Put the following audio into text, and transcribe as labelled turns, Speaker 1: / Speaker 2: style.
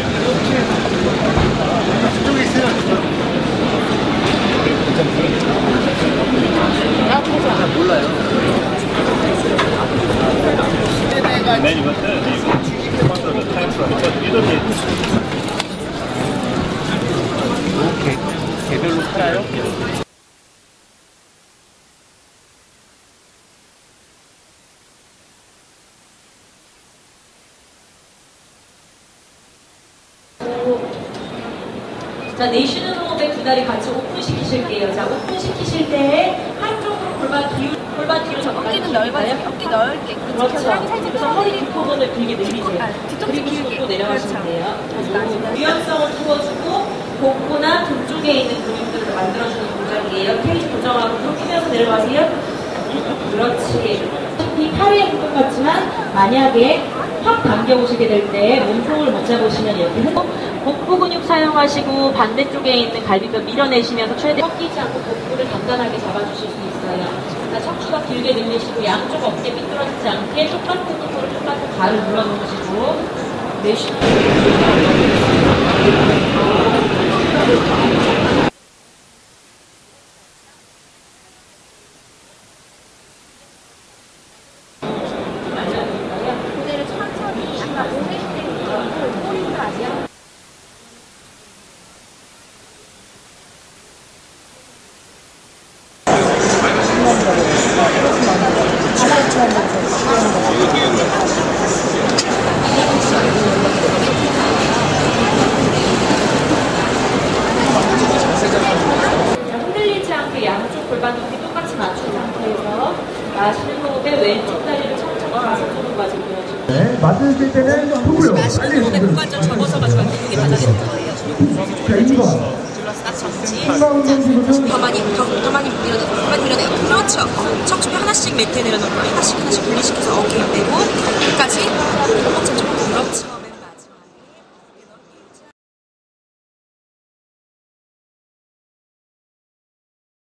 Speaker 1: 저쪽에 있어요. 몰라요.
Speaker 2: Many but most of the time because you don't need.
Speaker 1: 이렇게 개별로 팔아요?
Speaker 3: 자, 내쉬는 호흡에 두 다리 같이 오픈 시키실게요. 자, 오픈 시키실 때 한쪽으로 골반 뒤로 잠깐
Speaker 4: 어깨는 넓어요. 어깨 넓게.
Speaker 3: 그렇죠. 그래서 허리 뒷부분을 길게 늘리세요. 그리고 속도 내려가시면 돼요. 유연성을 키워주고 복부나 등 쪽에 있는 근육들을 만들어주는 동작이에요. 케이지 고정하고 좀 피면서 내려가세요. 그렇지. 이 팔의 부분 같지만 만약에 확 당겨오시게 될 때 몸통을 못 잡으시면 이렇게 복부 근육 사용하시고 반대쪽에 있는 갈비뼈 밀어내시면서 최대한 꺾이지 않고 복부를 단단하게 잡아주실 수 있어요. 자, 척추가 길게 늘리시고 양쪽 어깨 삐뚤어지지 않게 똑같은 힘으로 똑같은 발을 눌러놓으시고 내쉬는
Speaker 4: 고개를 천천히 약간 오므리는 꼬리부터 하세요.
Speaker 3: 흔들리지 않게 양쪽 골반 높이 똑같이 맞춘 상태에서 마시는 호흡에 왼쪽 다리를 천천히 가슴쪽으로 가지고
Speaker 5: 네, 맞으실 때는 속으로 빨리 해주시면
Speaker 6: 고관절 접어서 가지고 근육이 낮아지는 거예요.
Speaker 5: 자, 2번
Speaker 6: 딱 접지.
Speaker 5: 한가 운동기구는
Speaker 6: 더 많이 밀어내고. 그렇죠. 척추뼈 하나씩 매트에 내려놓고 하나씩 분리시켜서